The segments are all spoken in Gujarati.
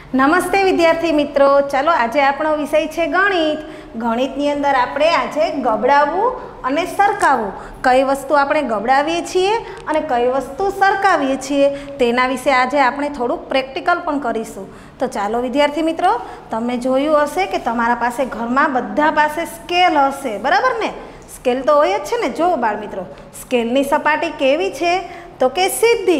નમસ્તે વિદ્યાર્થી મિત્રો, ચાલો આજે આપણો વિષય છે ગણિત. ગણિતની અંદર આપણે આજે ગબડાવવું અને સરકાવવું, કઈ વસ્તુ આપણે ગબડાવીએ છીએ અને કઈ વસ્તુ સરકાવીએ છીએ તેના વિશે આજે આપણે થોડુંક પ્રેક્ટિકલ પણ કરીશું. તો ચાલો વિદ્યાર્થી મિત્રો, તમે જોયું હશે કે તમારા પાસે ઘરમાં બધા પાસે સ્કેલ હશે, બરાબર ને? સ્કેલ તો હોય જ છે ને. જો બાળ મિત્રો, સ્કેલની સપાટી કેવી છે તો કે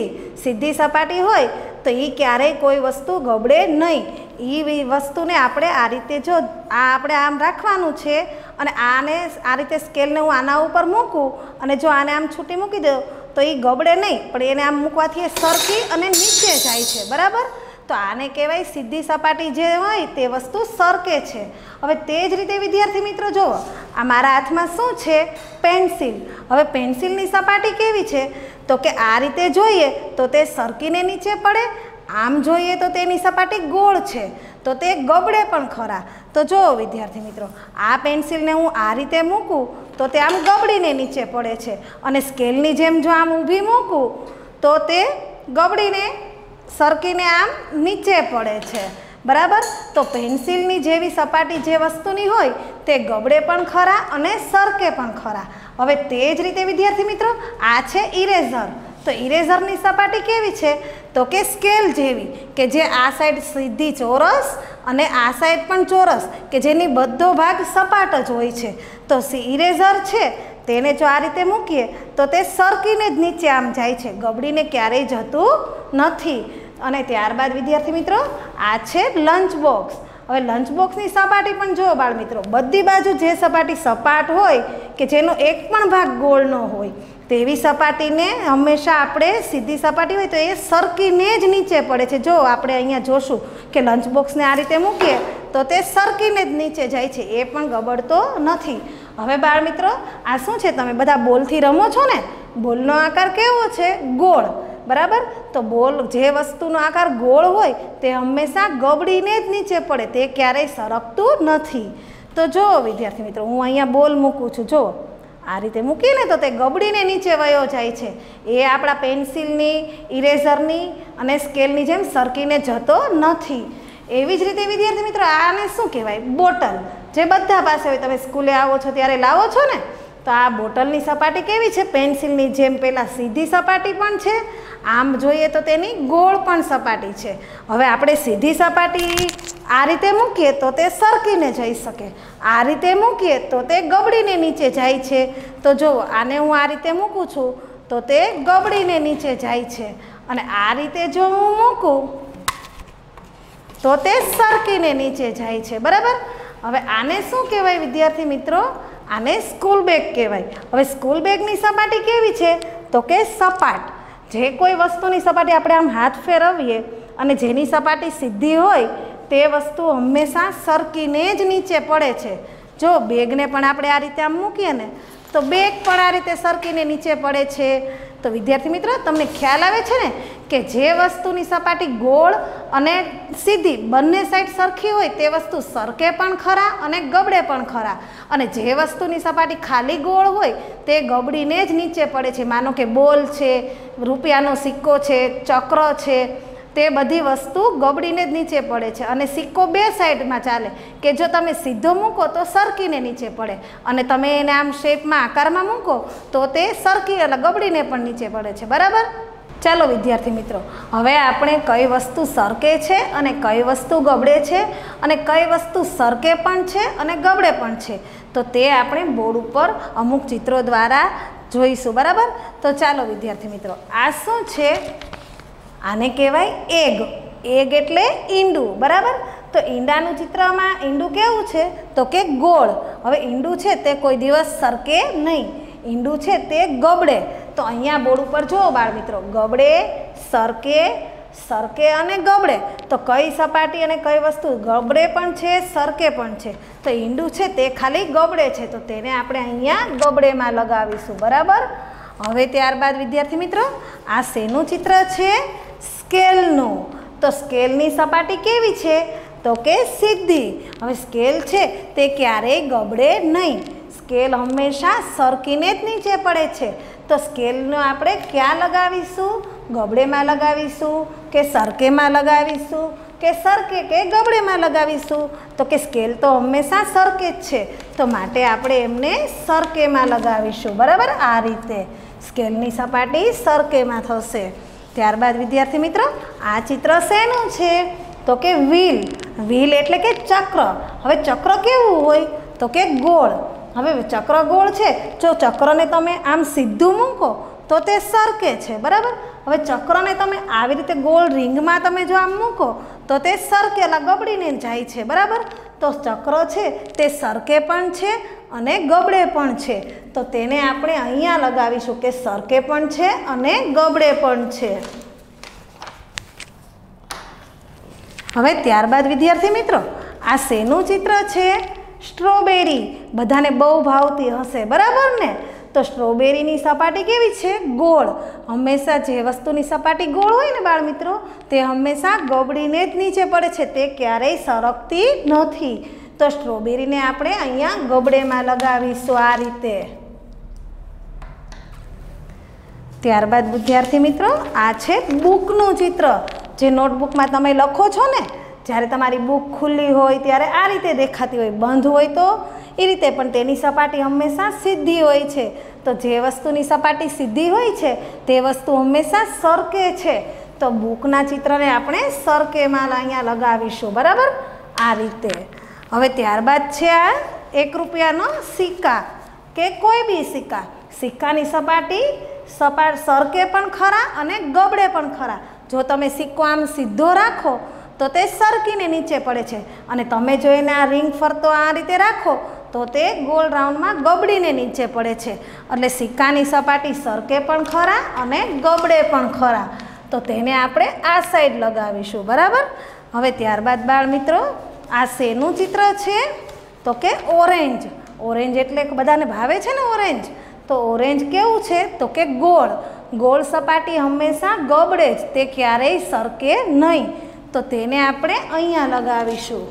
સીધી સપાટી હોય તો એ ક્યારેય કોઈ વસ્તુ ગબડે નહીં. એ વસ્તુને આપણે આ રીતે જો આપણે આમ રાખવાનું છે અને આને આ રીતે સ્કેલને હું આના ઉપર મૂકું અને જો આને આમ છૂટી મૂકી દઉં તો એ ગબડે નહીં, પણ એને આમ મૂકવાથી એ સરકી અને નીચે જાય છે, બરાબર? તો આને કહેવાય સીધી સપાટી જે હોય તે વસ્તુ સરકે છે. હવે તે જ રીતે વિદ્યાર્થી મિત્રો જુઓ, આ મારા હાથમાં શું છે? પેન્સિલ. હવે પેન્સિલની સપાટી કેવી છે તો કે આ રીતે જોઈએ તો તે સરકીને નીચે પડે, આમ જોઈએ તો તેની સપાટી ગોળ છે તો તે ગબડે પણ ખરા. તો જુઓ વિદ્યાર્થી મિત્રો, આ પેન્સિલને હું આ રીતે મૂકું તો તે આમ ગબડીને નીચે પડે છે અને સ્કેલની જેમ જો આમ ઊભી મૂકું તો તે ગબડીને સરકીને આમ નીચે પડે છે, બરાબર? તો પેન્સિલની જેવી સપાટી જે વસ્તુની હોય તે ગબડે પણ ખરા અને સરકે પણ ખરા. હવે તે જ રીતે વિદ્યાર્થી મિત્રો, આ છે ઇરેઝર. તો ઇરેઝરની સપાટી કેવી છે તો કે સ્કેલ જેવી, કે જે આ સાઈડ સીધી ચોરસ અને આ સાઈડ પણ ચોરસ, કે જેની બધો ભાગ સપાટ જ હોય છે. તો ઇરેઝર છે તેને જો આ રીતે મૂકીએ તો તે સરકીને જ નીચે આમ જાય છે, ગબડીને ક્યારેય જતું નથી. અને ત્યારબાદ વિદ્યાર્થી મિત્રો, આ છે લંચ બોક્સ. હવે લંચ બોક્સની સપાટી પણ જુઓ બાળ મિત્રો, બધી બાજુ જે સપાટી સપાટ હોય કે જેનો એક પણ ભાગ ગોળ ન હોય તેવી સપાટીને હંમેશા આપણે સીધી સપાટી હોય તો એ સરકીને જ નીચે પડે છે. જો આપણે અહીંયા જોશું કે લંચ બોક્સને આ રીતે મૂકીએ તો તે સરકીને જ નીચે જાય છે, એ પણ ગબડતો નથી. હવે બાળ મિત્રો, આ શું છે? તમે બધા બોલથી રમો છો ને? બોલનો આકાર કેવો છે? ગોળ, બરાબર? તો બોલ જે વસ્તુનો આકાર ગોળ હોય તે હંમેશા ગબડીને જ નીચે પડે, તે ક્યારેય સરકતું નથી. તો જુઓ વિદ્યાર્થી મિત્રો, હું અહીંયા બોલ મૂકું છું, જુઓ આ રીતે મૂકીને તો તે ગબડીને નીચે વયો જાય છે. એ આપણા પેન્સિલની, ઇરેઝરની અને સ્કેલની જેમ સરકીને જતો નથી. એવી જ રીતે વિદ્યાર્થી મિત્રો, આને શું કહેવાય? બોટલ. જે બધા પાસે હોય, તમે સ્કૂલે આવો છો ત્યારે લાવો છો ને? તો આ બોટલની સપાટી કેવી છે? પેન્સિલની જેમ પહેલાં સીધી સપાટી પણ છે, આમ જોઈએ તો તેની ગોળ પણ સપાટી છે. હવે આપણે સીધી સપાટી આ રીતે મૂકીએ તો તે સરકીને જઈ શકે, આ રીતે મૂકીએ તો તે ગબડીને નીચે જાય છે. તો જુઓ, આને હું આ રીતે મૂકું છું તો તે ગબડીને નીચે જાય છે અને આ રીતે જો હું મૂકું તો તે સરકીને નીચે જાય છે, બરાબર? હવે આને શું કહેવાય વિદ્યાર્થી મિત્રો? આને સ્કૂલ બેગ કહેવાય. હવે સ્કૂલ બેગની સપાટી કેવી છે તો કે સપાટ. જે કોઈ વસ્તુની સપાટી આપણે આમ હાથ ફેરવીએ અને જેની સપાટી સીધી હોય તે વસ્તુ હંમેશા સરકીને જ નીચે પડે છે. જો બેગને પણ આપણે આ રીતે આમ મૂકીએ ને તો બેગ પણ આ રીતે સરકીને નીચે પડે છે. તો વિદ્યાર્થી મિત્રો, તમને ખ્યાલ આવે છે ને કે જે વસ્તુની સપાટી ગોળ અને સીધી બંને સાઈડ સરખી હોય તે વસ્તુ સરકે પણ ખરા અને ગબડે પણ ખરા, અને જે વસ્તુની સપાટી ખાલી ગોળ હોય તે ગબડીને જ નીચે પડે છે. માનો કે બોલ છે, રૂપિયાનો સિક્કો છે, ચક્ર છે, તે બધી વસ્તુ ગબડીને જ નીચે પડે છે. અને સિક્કો બે સાઈડમાં ચાલે, કે જો તમે સીધો મૂકો તો સરકીને નીચે પડે અને તમે એને આમ શેપમાં આકારમાં મૂકો તો તે સરકી એટલે ગબડીને પણ નીચે પડે છે, બરાબર? ચાલો વિદ્યાર્થી મિત્રો, હવે આપણે કઈ વસ્તુ સરકે છે અને કઈ વસ્તુ ગબડે છે અને કઈ વસ્તુ સરકે પણ છે અને ગબડે પણ છે તો તે આપણે બોર્ડ ઉપર અમુક ચિત્રો દ્વારા જોઈશું, બરાબર? તો ચાલો વિદ્યાર્થી મિત્રો, આ શું છે? આને કહેવાય એગ. એગ એટલે ઈંડું, બરાબર? તો ઈંડાનું ચિત્રમાં ઈંડું કેવું છે તો કે ગોળ. હવે ઈંડું છે તે કોઈ દિવસ સરકે નહીં, ઈંડું છે તે ગબડે. તો અહીંયા બોર્ડ ઉપર જુઓ બાળ મિત્રો, ગબડે, સરકે અને ગબડે. તો કઈ સપાટી અને કઈ વસ્તુ ગબડે પણ છે, સરકે પણ છે? તો ઈંડું છે તે ખાલી ગબડે છે, તો તેને આપણે અહીંયા ગબડેમાં લગાવીશું, બરાબર? હવે ત્યારબાદ વિદ્યાર્થી મિત્રો, આ શેનું ચિત્ર છે? સ્કેલનું. તો સ્કેલની સપાટી કેવી છે તો કે સીધી. હવે સ્કેલ છે તે ક્યારેય ગબડે નહીં, સ્કેલ હંમેશા સરકીને જ નીચે પડે છે. તો સ્કેલને આપણે ક્યાં લગાવીશું? ગબડેમાં લગાવીશું કે સરકેમાં લગાવીશું? કે સરકે કે ગબડેમાં લગાવીશું? તો કે સ્કેલ તો હંમેશા સરકે જ છે, તો માટે આપણે એમને સરકેમાં લગાવીશું, બરાબર? આ રીતે સ્કેલની સપાટી સરકેમાં થશે. ત્યારબાદ વિદ્યાર્થી મિત્રો, આ ચિત્ર શેનું છે? તો કે વ્હીલ. વ્હીલ એટલે કે ચક્ર. હવે ચક્ર કેવું હોય? તો કે ગોળ. હવે ચક્ર ગોળ છે, જો ચક્રને તમે આમ સીધું મૂકો તો તે સરકે છે, બરાબર? હવે ચક્રને તમે આવી રીતે ગોળ રિંગમાં તમે જો આમ મૂકો તો તે સરકેલા ગબડીને જાય છે, બરાબર? તો ચક્ર છે તે સરકે પણ છે અને ગબડે પણ છે, તો તેને આપણે અહીંયા લગાવીશું કે સરકે પણ છે અને ગબડે પણ છે. હવે ત્યારબાદ વિદ્યાર્થી મિત્રો, આ શેનું ચિત્ર છે? સ્ટ્રોબેરી. બધાને બહુ ભાવતી હશે, બરાબર ને? તો સ્ટ્રોબેરીની સપાટી કેવી છે? ગોળ. હંમેશા જે વસ્તુની સપાટી ગોળ હોય ને બાળ મિત્રો, તે હંમેશા ગબડીને જ નીચે પડે છે, તે ક્યારેય સરકતી નથી. તો સ્ટ્રોબેરીને આપણે અહીંયા ગબડેમાં લગાવીશું આ રીતે. ત્યારબાદ વિદ્યાર્થી મિત્રો, આ છે બુકનું ચિત્ર. જે નોટબુકમાં તમે લખો છો ને, જ્યારે તમારી બુક ખુલ્લી હોય ત્યારે આ રીતે દેખાતી હોય, બંધ હોય તો એ રીતે, પણ તેની સપાટી હંમેશા સીધી હોય છે. તો જે વસ્તુની સપાટી સીધી હોય છે તે વસ્તુ હંમેશા સરકે છે, તો બુકના ચિત્રને આપણે સરકેમાં અહીંયા લગાવીશું, બરાબર? આ રીતે. હવે ત્યારબાદ છે આ 1 રૂપિયાનો સિક્કા કે કોઈ બી સિક્કા. સિક્કાની સપાટી સરકે પણ ખરા અને ગબડે પણ ખરા. જો તમે સિક્કો આમ સીધો રાખો તો તે સરકીને નીચે પડે છે, અને તમે જો એને આ રિંગ ફરતો આ રીતે રાખો તો તે ગોળ રાઉન્ડમાં ગબડીને નીચે પડે છે. એટલે સિક્કાની સપાટી સરકે પણ ખરા અને ગબડે પણ ખરા, તો તેને આપણે આ સાઈડ લગાવીશું, બરાબર? હવે ત્યારબાદ બાળ મિત્રો, આ શેનું ચિત્ર છે? તો કે ઓરેન્જ. ઓરેન્જ એટલે બધાને ભાવે છે ને ઓરેન્જ, તો ઓરેન્જ કેવું છે? તો કે ગોળ. ગોળ સપાટી હંમેશા ગબડે જ, તે ક્યારેય સરકે નહીં, તો તેને આપણે અહીંયા લગાવીશું.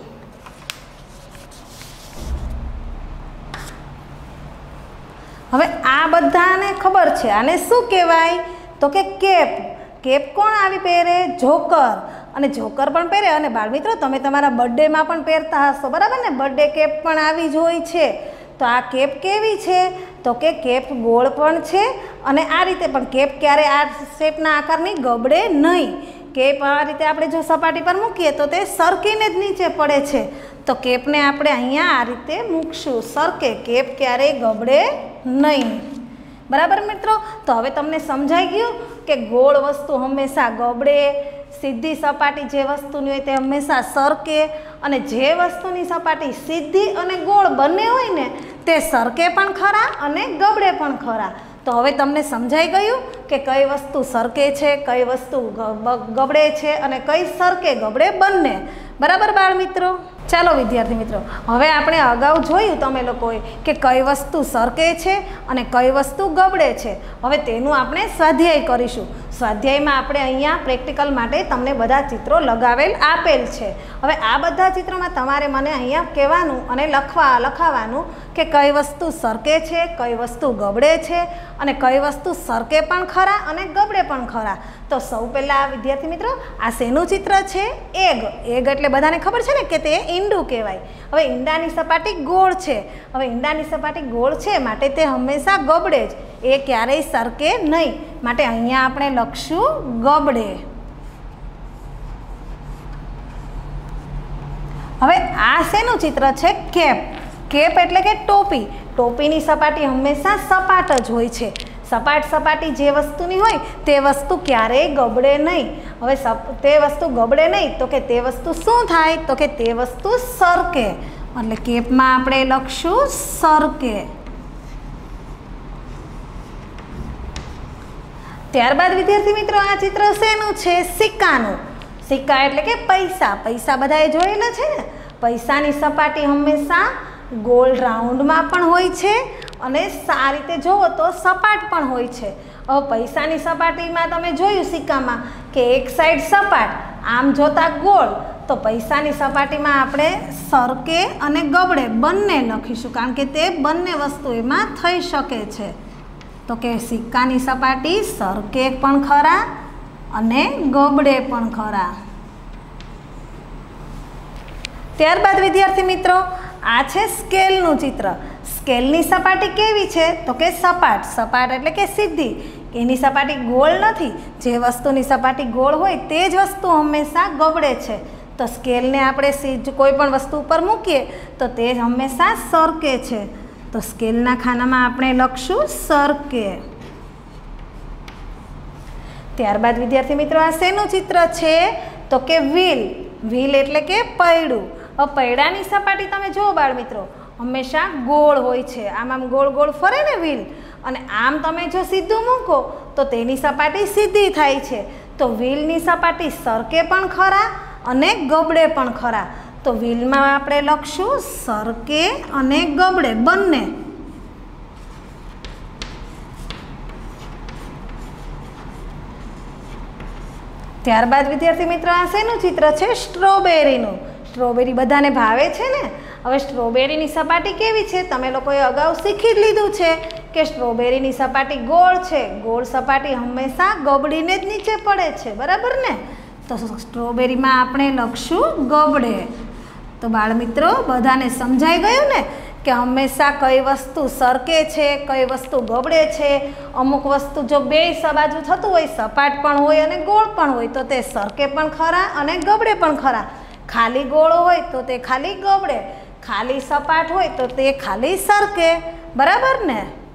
હવે આ બધાને ખબર છે આને શું કહેવાય? તો કે કેપ. કેપ કોણ આવી પહેરે? જોકર. અને જોકર પણ પહેરે. અને બાળમિત્રો, તમે તમારા બર્થડેમાં પણ પહેરતા હશો, બરાબર ને? બર્થડે કેપ પણ આવી જ હોય છે. તો આ કેપ કેવી છે? તો કે કેપ ગોળ પણ છે અને આ રીતે પણ. કેપ ક્યારે આ શેપના આકારની ગબડે નહીં. કેપ આ રીતે આપણે જો સપાટી પર મૂકીએ તો તે સરકીને જ નીચે પડે છે, તો કેપને આપણે અહીંયા આ રીતે મૂકશું, સરકે. કેપ ક્યારેય ગબડે નહીં, બરાબર મિત્રો? તો હવે તમને સમજાઈ ગયું કે ગોળ વસ્તુ હંમેશા ગબડે, સીધી સપાટી જે વસ્તુની હોય તે હંમેશા સરકે, અને જે વસ્તુની સપાટી સીધી અને ગોળ બંને હોય ને તે સરકે પણ ખરા અને ગબડે પણ ખરા. તો હવે તમને સમજાઈ ગયું કે કઈ વસ્તુ સરકે છે, કઈ વસ્તુ ગબડે છે અને કઈ સરકે ગબડે બંને, બરાબર બાળ મિત્રો? ચાલો વિદ્યાર્થી મિત્રો, હવે આપણે અગાઉ જોયું તમે લોકોએ કે કઈ વસ્તુ સરકે છે અને કઈ વસ્તુ ગબડે છે. હવે તેનું આપણે સ્વાધ્યાય કરીશું. સ્વાધ્યાયમાં આપણે અહીંયા પ્રેક્ટિકલ માટે તમને બધા ચિત્રો લગાવેલ આપેલ છે. હવે આ બધા ચિત્રોમાં તમારે મને અહીંયા કહેવાનું અને લખાવવાનું કે કઈ વસ્તુ સરકે છે, કઈ વસ્તુ ગબડે છે અને કઈ વસ્તુ સરકે પણ ખરા અને ગબડે પણ ખરા. તો સૌ પહેલાં વિદ્યાર્થી મિત્રો, આ શેનું ચિત્ર છે? એગ. એગ એટલે બધાને ખબર છે ને કે તે ઈંડું કહેવાય. હવે ઈંડાની સપાટી ગોળ છે. હવે ઈંડાની સપાટી ગોળ છે માટે તે હંમેશા ગબડે જ, એ ક્યારેય સરકે નહીં, માટે અહીંયા આપણે લખશું ગબડે. હવે આ શેનું ચિત્ર છે? કેપ. કેપ એટલે કે ટોપી. ટોપીની સપાટી હંમેશા સપાટ જ હોય છે. સપાટ સપાટી જે વસ્તુની હોય તે વસ્તુ ક્યારેય ગબડે નહીં. હવે તે વસ્તુ ગબડે નહીં તો કે તે વસ્તુ શું થાય? તો કે તે વસ્તુ સરકે. એટલે કેપમાં આપણે લખશું સરકે. ત્યારબાદ વિદ્યાર્થી મિત્રો, આ ચિત્ર શેનું છે? સિક્કાનું. સિક્કા એટલે કે પૈસા. પૈસા બધાએ જોયેલા છે ને? પૈસાની સપાટી હંમેશા ગોળ રાઉન્ડમાં પણ હોય છે અને આ રીતે જુઓ તો સપાટ પણ હોય છે. હવે પૈસાની સપાટીમાં તમે જોયું સિક્કામાં કે એક સાઈડ સપાટ, આમ જોતા ગોળ, તો પૈસાની સપાટીમાં આપણે સરકે અને ગબડે બંને લખીશું, કારણ કે તે બંને વસ્તુ એમાં થઈ શકે છે. તો કે સિક્કાની સપાટી સરકે પણ ખરા અને ગબડે પણ ખરા. ત્યારબાદ વિદ્યાર્થી મિત્રો આ છે સ્કેલનું ચિત્ર. સ્કેલની સપાટી કેવી છે તો કે સપાટ. સપાટ એટલે કે સીધી. એની સપાટી ગોળ નથી. જે વસ્તુની સપાટી ગોળ હોય તે જ વસ્તુ હંમેશા ગબડે છે. તો સ્કેલને આપણે કોઈ પણ વસ્તુ ઉપર મૂકીએ તો તે હંમેશા સરકે છે. તો સ્કેલના ખાનામાં આપણે લખશું સરકે. ત્યારબાદ વિદ્યાર્થી મિત્રો આ શેનું ચિત્ર છે તો કે વ્હીલ. વ્હીલ એટલે કે પૈડું. હવે પૈડાની સપાટી તમે જુઓ બાળ મિત્રો, હંમેશા ગોળ હોય છે. આમ ગોળ ગોળ ફરે ને વ્હીલ, અને આમ તમે જો સીધું મૂકો તો તેની સપાટી સીધી થાય છે. તો વ્હીલની સપાટી સરકે પણ ખરા અને ગબડે પણ ખરા. તો વ્હીલમાં આપણે લખશું સરકે અને ગબડે બંને. ત્યારબાદ વિદ્યાર્થી મિત્રો આ શેનું ચિત્ર છે? સ્ટ્રોબેરીનું. સ્ટ્રોબેરી બધાને ભાવે છે ને. હવે સ્ટ્રોબેરીની સપાટી કેવી છે? તમે લોકોએ અગાઉ શીખી જ લીધું છે કે સ્ટ્રોબેરીની સપાટી ગોળ છે. ગોળ સપાટી હંમેશા ગબડીને જ નીચે પડે છે, બરાબર ને? તો સ્ટ્રોબેરીમાં આપણે લખશું ગબડે. તો બાળ મિત્રો બધાને સમજાઈ ગયું ને કે હંમેશા કઈ વસ્તુ સરકે છે, કઈ વસ્તુ ગબડે છે. અમુક વસ્તુ જો બે બાજુ થતું હોય, સપાટ પણ હોય અને ગોળ પણ હોય, તો તે સરકે પણ ખરા અને ગબડે પણ ખરા. ખાલી ગોળ હોય તો તે ખાલી ગબડે, ખાલી સપાટ હોય તો તે ખાલી સરકે, બરાબર ને?